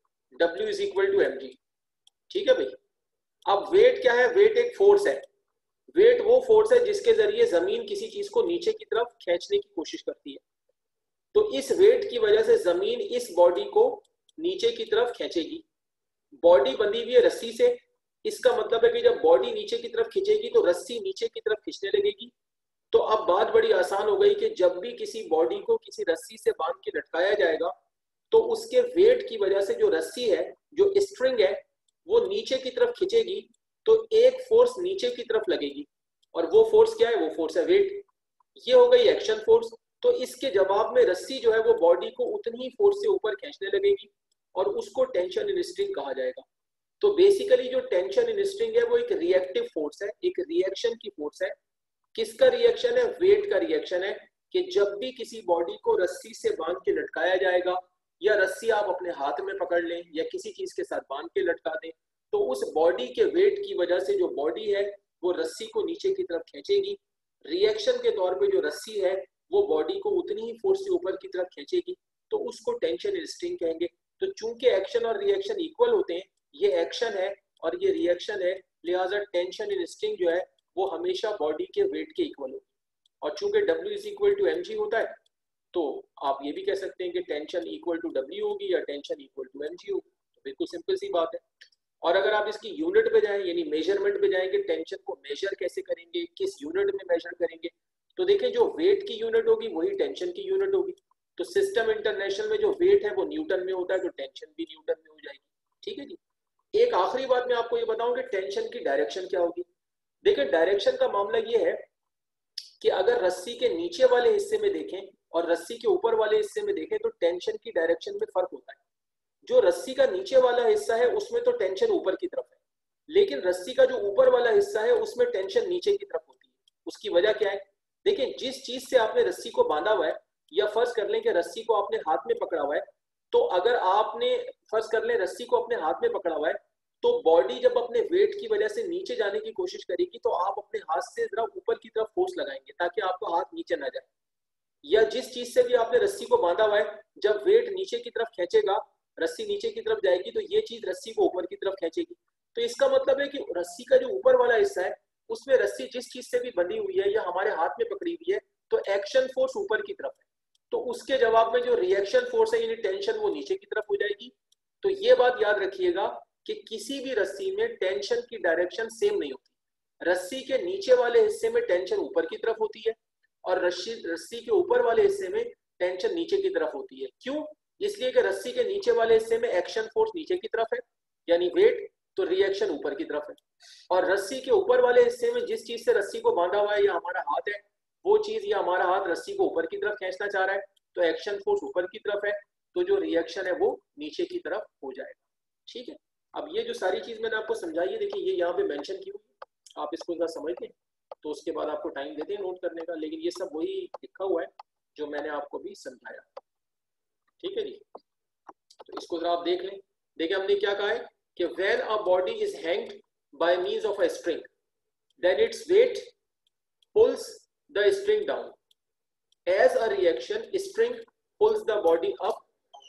W is equal to mg, ठीक है भाई। अब वेट क्या है? वेट एक फोर्स है। वेट वो फोर्स है जिसके जरिए जमीन किसी चीज को नीचे की तरफ खींचने की कोशिश करती है। तो इस वेट की वजह से जमीन इस बॉडी को नीचे की तरफ खींचेगी। बॉडी बंधी हुई है रस्सी से, इसका मतलब है कि जब बॉडी नीचे की तरफ खींचेगी तो रस्सी नीचे की तरफ खींचने लगेगी। तो अब बात बड़ी आसान हो गई कि जब भी किसी बॉडी को किसी रस्सी से बांध के लटकाया जाएगा तो उसके वेट की वजह से जो रस्सी है, जो स्ट्रिंग है, वो नीचे की तरफ खींचेगी। तो एक फोर्स नीचे की तरफ लगेगी और वो फोर्स क्या है? वो फोर्स है वेट। ये हो गई एक्शन फोर्स। तो इसके जवाब में रस्सी जो है वो बॉडी को उतनी ही फोर्स से ऊपर खींचने लगेगी और उसको टेंशन इन स्ट्रिंग कहा जाएगा। तो बेसिकली जो टेंशन इन स्ट्रिंग है वो एक रिएक्टिव फोर्स है, एक रिएक्शन की फोर्स है। किसका रिएक्शन है? वेट का रिएक्शन है कि जब भी किसी बॉडी को रस्सी से बांध के लटकाया जाएगा या रस्सी आप अपने हाथ में पकड़ लें या किसी चीज के साथ बांध के लटका दें, तो उस बॉडी के वेट की वजह से जो बॉडी है वो रस्सी को नीचे की तरफ खींचेगी। रिएक्शन के तौर पे जो रस्सी है वो बॉडी को उतनी ही फोर्स से ऊपर की तरफ खींचेगी, तो उसको टेंशन इन स्ट्रिंग कहेंगे। तो चूंकि एक्शन और रिएक्शन इक्वल होते हैं, ये एक्शन है और ये रिएक्शन है, लिहाजा टेंशन इन स्ट्रिंग जो है वो हमेशा बॉडी के वेट के इक्वल होगी। और चूंकि W is equal to mg होता है, तो आप ये भी कह सकते हैं कि टेंशन इक्वल टू W होगी या टेंशन इक्वल टू mg होगी। तो बिल्कुल सिंपल सी बात है। और अगर आप इसकी यूनिट पे जाएं, यानी मेजरमेंट पे जाएंगे, टेंशन को मेजर कैसे करेंगे, किस यूनिट में मेजर करेंगे, तो देखिए जो वेट की यूनिट होगी वही टेंशन की यूनिट होगी। तो सिस्टम इंटरनेशनल में जो वेट है वो न्यूटन में होता है, तो टेंशन भी न्यूटन में हो जाएगी, ठीक है जी। एक आखिरी बात मैं आपको ये बताऊं कि टेंशन की डायरेक्शन क्या होगी। देखिए डायरेक्शन का मामला ये है कि अगर रस्सी के नीचे वाले हिस्से में देखें और रस्सी के ऊपर वाले हिस्से में देखें तो टेंशन की डायरेक्शन में फर्क होता है। जो रस्सी का नीचे वाला हिस्सा है उसमें तो टेंशन ऊपर की तरफ है, लेकिन रस्सी का जो ऊपर वाला हिस्सा है उसमें टेंशन नीचे की तरफ होती है। उसकी वजह क्या है? देखिए जिस चीज से आपने रस्सी को बांधा हुआ है, या फर्ज कर लें कि रस्सी को आपने हाथ में पकड़ा हुआ है, तो अगर आपने फर्ज कर लें रस्सी को अपने हाथ में पकड़ा हुआ है, तो बॉडी जब अपने वेट की वजह से नीचे जाने की कोशिश करेगी तो आप अपने हाथ से जरा ऊपर की तरफ फोर्स लगाएंगे ताकि आपका हाथ नीचे ना जाए। या जिस चीज से भी आपने रस्सी को बांधा हुआ है, जब वेट नीचे की तरफ खींचेगा, रस्सी नीचे की तरफ जाएगी तो ये चीज रस्सी को ऊपर की तरफ खींचेगी। तो इसका मतलब है कि रस्सी का जो ऊपर वाला हिस्सा है उसमें रस्सी जिस चीज से भी बंधी हुई है या हमारे हाथ में पकड़ी हुई है, तो एक्शन फोर्स ऊपर की तरफ है, तो उसके जवाब में जो रिएक्शन फोर्स है यानी टेंशन वो नीचे की तरफ हो जाएगी। तो ये बात याद रखिएगा कि किसी भी रस्सी में टेंशन की डायरेक्शन सेम नहीं होती। रस्सी के नीचे वाले हिस्से में टेंशन ऊपर की तरफ होती है और रस्सी के ऊपर वाले हिस्से में टेंशन नीचे की तरफ होती है। क्यों? इसलिए कि रस्सी के नीचे वाले हिस्से में एक्शन फोर्स नीचे की तरफ है यानी वेट, तो रिएक्शन ऊपर की तरफ है। और रस्सी के ऊपर वाले हिस्से में जिस चीज से रस्सी को बांधा हुआ है या हमारा हाथ है, वो चीज या हमारा हाथ रस्सी को ऊपर की तरफ खींचना चाह रहा है, तो एक्शन फोर्स ऊपर की तरफ है, तो जो रिएक्शन है वो नीचे की तरफ हो जाएगा, ठीक है। अब ये जो सारी चीज मैंने आपको समझाई है, देखिए ये यहाँ पे मेंशन की हुई, आप इसको जरा समझ लें तो उसके बाद आपको टाइम देते हैं नोट करने का, लेकिन ये सब वही लिखा हुआ है जो मैंने आपको भी समझाया, ठीक है जी। तो इसको जरा आप देख लें। देखिए हमने क्या कहा है कि when a body is hanged by means of a string, then its weight pulls the string down. As a reaction, string pulls the body up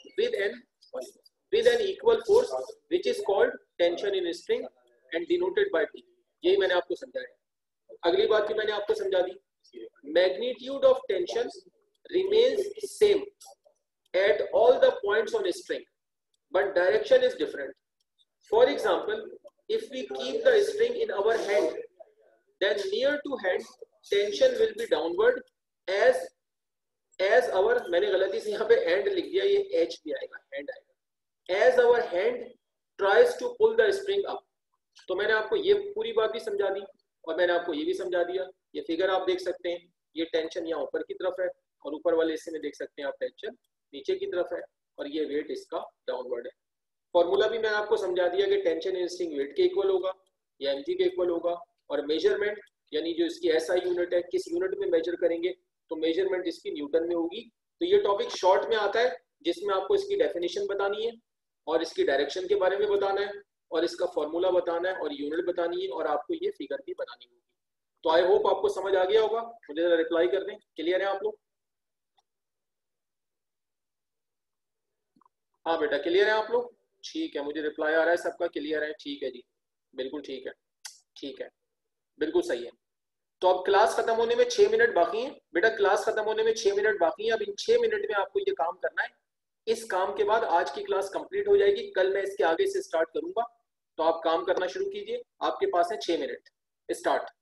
with an equal force, which is called tension in string and denoted by T. यही मैंने आपको समझाया। अगली बात की मैंने आपको समझा दी, magnitude of tension remains same at all the points on a string, but direction is different. For example, if we keep the string in our hand, then near to hand tension will be downward as our, मैंने गलती से यहाँ पे hand लिख दिया, ये h भी आएगा, hand आएगा, as our hand tries to pull the spring up. तो मैंने आपको ये पूरी बात भी समझा दी और मैंने आपको ये भी समझा दिया। ये फिगर आप देख सकते हैं, ये टेंशन यहाँ ऊपर की तरफ है और ऊपर वाले हिस्से में देख सकते हैं आप टेंशन नीचे की तरफ है और ये वेट इसका डाउनवर्ड है। फॉर्मूला भी मैंने आपको समझा दिया कि टेंशन इन स्ट्रिंग वेट के इक्वल होगा या एमजी के इक्वल होगा, और मेजरमेंट यानी जो इसकी एसआई यूनिट है किस यूनिट में मेजर करेंगे, तो मेजरमेंट इसकी न्यूटन में होगी। तो ये टॉपिक शॉर्ट में आता है जिसमें आपको इसकी डेफिनेशन बतानी है और इसकी डायरेक्शन के बारे में बताना है और इसका फॉर्मूला बताना है और यूनिट बतानी है और आपको ये फिगर भी बनानी होगी। तो आई होप आपको समझ आ गया होगा। मुझे जरा रिप्लाई कर दें, क्लियर है आप लोग? हाँ बेटा क्लियर है आप लोग? ठीक है, मुझे रिप्लाई आ रहा है सबका, क्लियर है, ठीक है जी, बिल्कुल ठीक है, ठीक है, बिल्कुल सही है। तो अब क्लास खत्म होने में 6 मिनट बाकी हैं बेटा, क्लास खत्म होने में 6 मिनट बाकी हैं। अब इन 6 मिनट में आपको ये काम करना है। इस काम के बाद आज की क्लास कंप्लीट हो जाएगी, कल मैं इसके आगे से स्टार्ट करूंगा। तो आप काम करना शुरू कीजिए, आपके पास है 6 मिनट, स्टार्ट।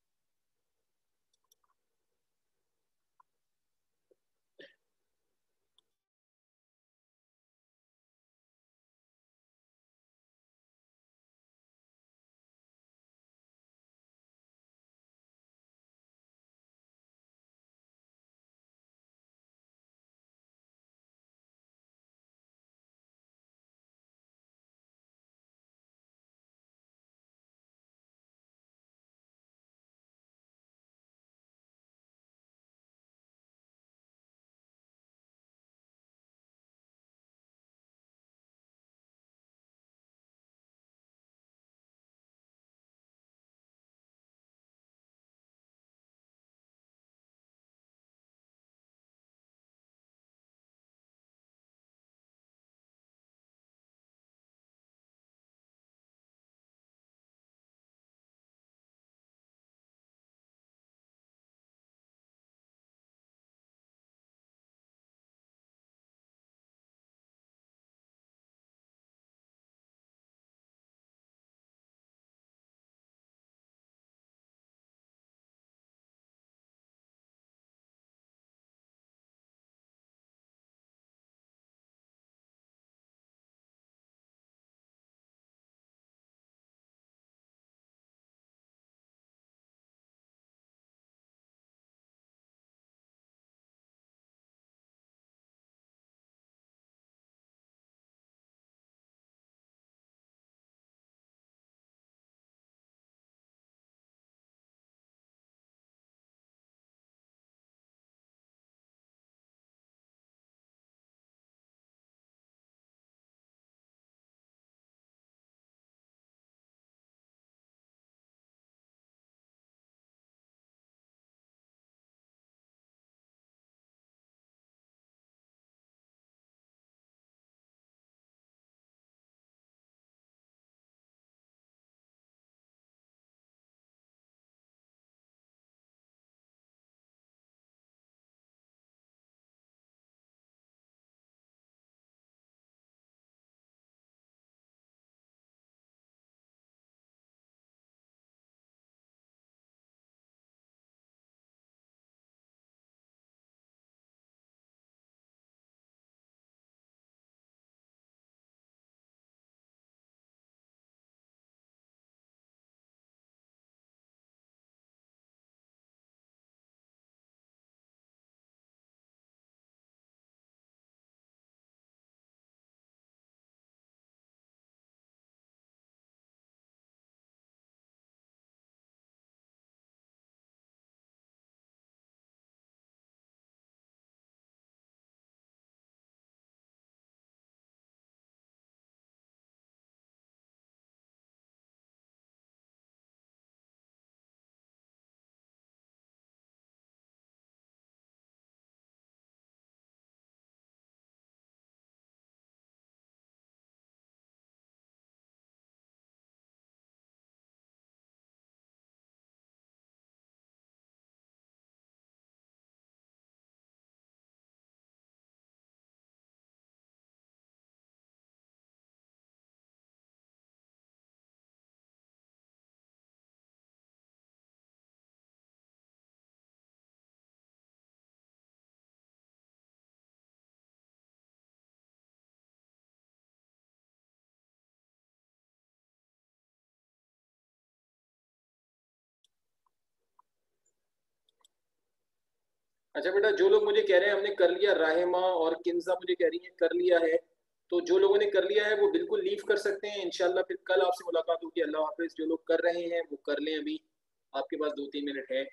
अच्छा बेटा, जो लोग मुझे कह रहे हैं हमने कर लिया, राहिमा और किन्जा मुझे कह रही है कर लिया है, तो जो लोगों ने कर लिया है वो बिल्कुल लीव कर सकते हैं। इंशाल्लाह फिर कल आपसे मुलाकात होगी। अल्लाह हाफिज। जो लोग कर रहे हैं वो कर लें, अभी आपके पास 2-3 मिनट है।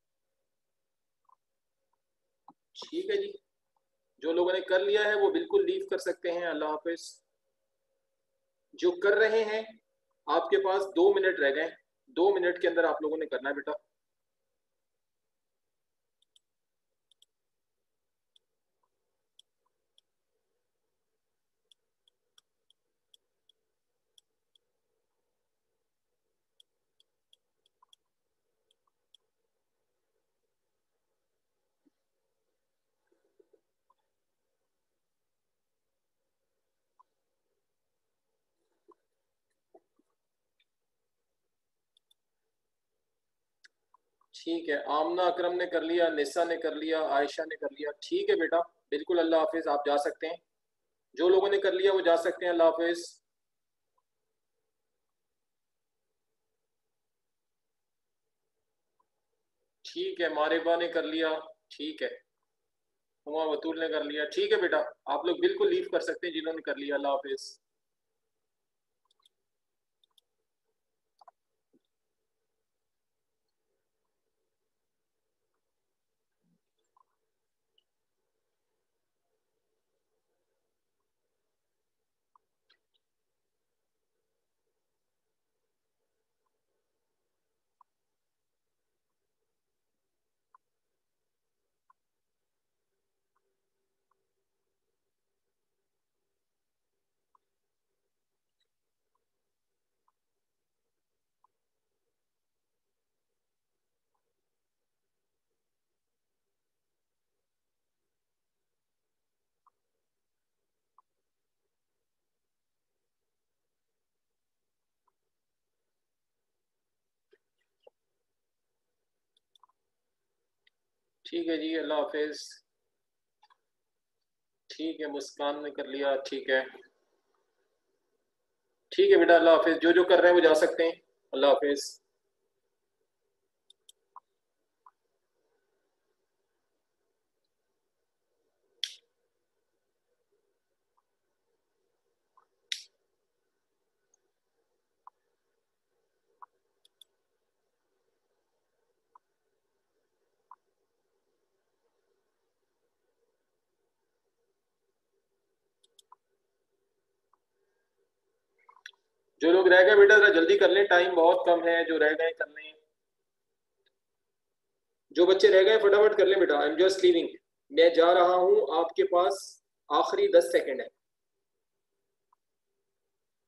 ठीक है जी, जो लोगों ने कर लिया है वो बिल्कुल लीव कर सकते हैं। अल्लाह हाफिज। जो कर रहे हैं आपके पास 2 मिनट रह गए, 2 मिनट के अंदर आप लोगों ने करना है बेटा। ठीक है, आमना अकरम ने कर लिया, निसा ने कर लिया, आयशा ने कर लिया। ठीक है बेटा, बिल्कुल। अल्लाह हाफिज। आप जा सकते हैं, जो लोगों ने कर लिया वो जा सकते हैं। अल्लाह हाफिज। ठीक है, मारिबा ने कर लिया। ठीक है, हुमा बतूल ने कर लिया। ठीक है बेटा, आप लोग बिल्कुल लीव कर सकते हैं जिन्होंने कर लिया। अल्लाह हाफिज। ठीक है जी, अल्लाह हाफिज। ठीक है, मुस्कान ने कर लिया। ठीक है, ठीक है बेटा, अल्लाह हाफिज। जो जो कर रहे हैं वो जा सकते हैं। अल्लाह हाफिज। जो लोग रह गए बेटा जरा जल्दी कर लें, टाइम बहुत कम है। जो रह गए कर लें, जो बच्चे रह गए फटाफट कर लें बेटा। I am just leaving. मैं जा रहा हूं, आपके पास आखिरी 10 सेकंड है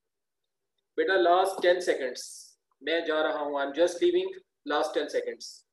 बेटा। Last 10 seconds. मैं जा रहा हूं, I am just leaving. Last 10 seconds.